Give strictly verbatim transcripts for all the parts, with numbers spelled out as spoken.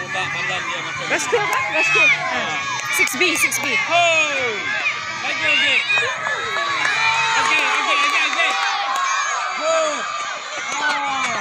Let's go, let's go. six B, six B. Oh! Lagi, lagi. Lagi, lagi, lagi, lagi. Go! Ah!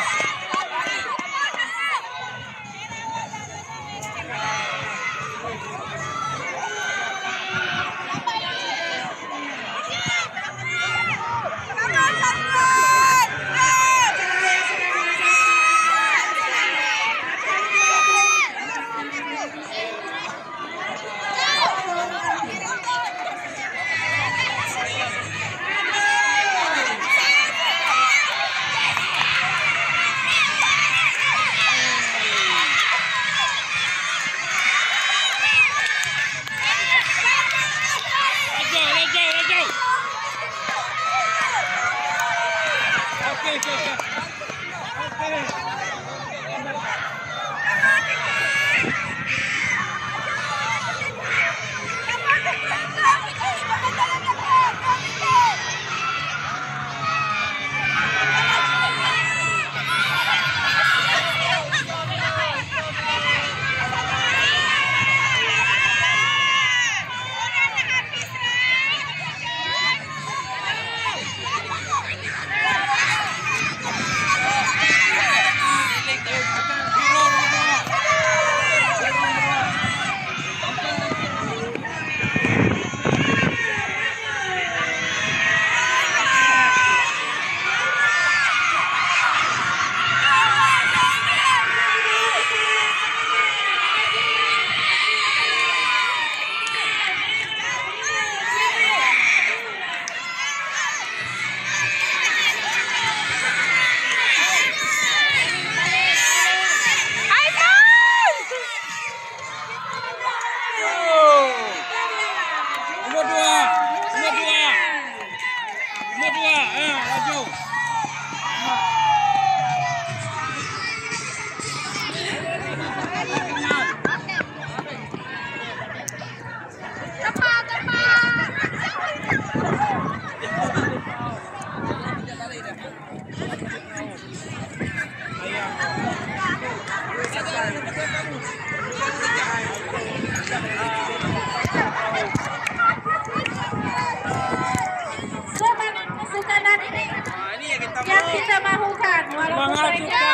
Okay, okay, okay. Nomor dua, nomor dua, nomor dua, eh, laju. Tepat, tepat. Semangat kesukaran ini yang kita mahukan walaupun mereka